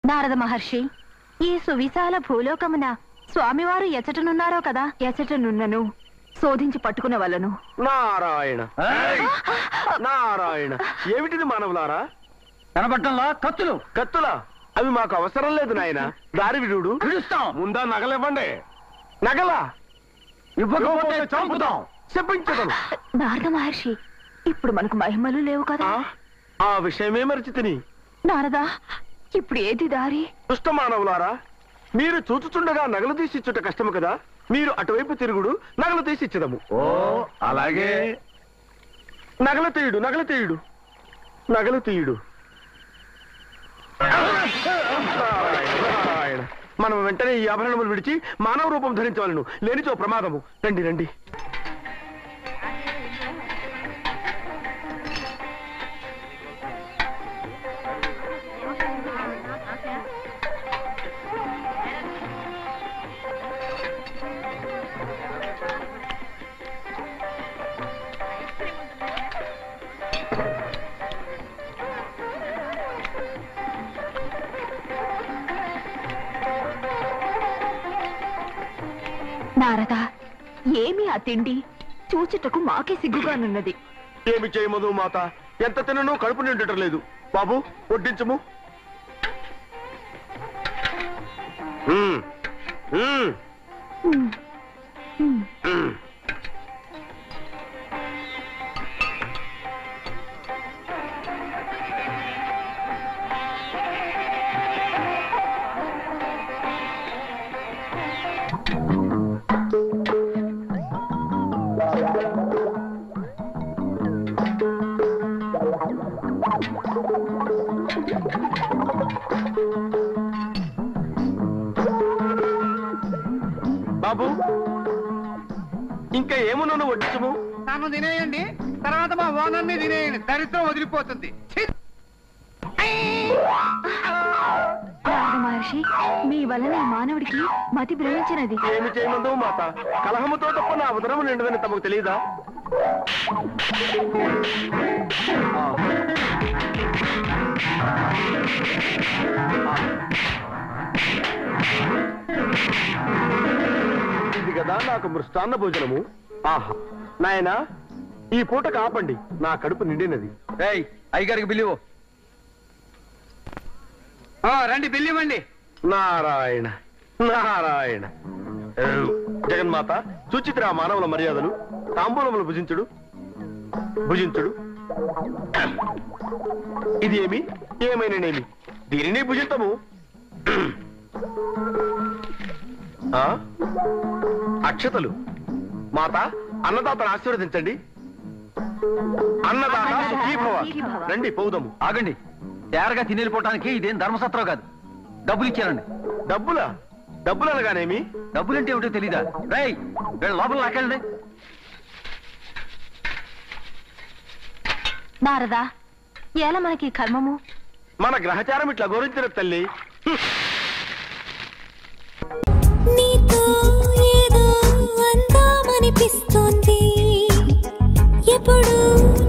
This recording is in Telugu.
నారద మహర్షి, ఈ సువిశాల భూలోకమున స్వామివారు ఎచటనున్నారో కదా, ఎచటనున్నను శోధించి పట్టుకునే వాళ్ళను. నారాయణ నారాయణ, ఏమిటిది మానవులారా? కనబట్టంలా కత్తులు. కత్తులా? అవి మాకు అవసరం లేదు నాయన. దారి విడుడు. ముందా నగలివ్వండి. నగలా ఇవ్వకపోతే చంపుతాం. చెప్పించడం. నారద మహర్షి, ఇప్పుడు మనకు మహిమలు లేవు కదా. ఆ విషయమే మరిచి తిని. నారదా, ఇప్పుడు ఏది దారి? దుష్ట మానవులారా, మీరు చూచుచుండగా నగలు తీసిచ్చుట కష్టము కదా. మీరు అటువైపు తిరుగుడు, నగలు తీసిచ్చదము. ఓ అలాగే. నగలు తీయుడు, నగలు తీయుడు, నగలు తీయుడు. నారాయణ, మనం వెంటనే ఈ ఆభరణములు విడిచి మానవ రూపం ధరించవలను, లేనిచో ప్రమాదము. రండి రండి. నారదా, ఏమి ఆ తిండి? చూచుటకు మాకే సిగ్గుగానున్నది. ఏమి చేయమదు మాత, ఎంత తినను కడుపు నిండటం లేదు. బాబు వడ్డించము. బాబు ఇంకా ఏమున్నాను వడ్డించము. నన్ను తినేయండి, తర్వాత మా ఓనర్ని తినేయండి. దరిద్రం వదిలిపోతుంది. నారద మహర్షి, మీ వలన మానవుడికి మతి భ్రమించినది. ఏమి చేయమందు మాత, కలహముతో తప్ప నా ఉదరము నిండదని తమకు తెలియదా? ఇది కదా నాకు మృష్టాన్న భోజనము. ఆహా నాయనా, ఈ పూట కాపండి, నా కడుపు నిండినది. అయ్యగారికి బిల్లివు. రండి, బిల్లు ఇవ్వండి. నారాయణ నారాయణ. జగన్మాత, చూచిత్రా మానవుల మర్యాదలు. తాంబూలములు భుజించుడు, భుజించుడు. ఇది ఏమి ఏమైనానేమి, దీనిని భుజించము. అక్షతలు. మాత, అన్నదాతను ఆశీర్వదించండి. అన్నదాత సుఖీభవ. రండి పోదాము. ఆగండి, తేరగా తినేళ్ళిపోవటానికి ఇదేం ధర్మసత్రం కాదు. డబ్బులు ఇచ్చారండి. డబ్బులా? డబ్బులు అనగానేమి? డబ్బులంటే ఏమిటో తెలీదా? రేయ్, లోపల లాకెళ్ళండి. నారదా, ఎలా మనకి కర్మము? మన గ్రహచారం ఇట్లా గౌరవించిన తల్లి. నీతో ఏదో అందామనిపిస్తోంది, ఎప్పుడు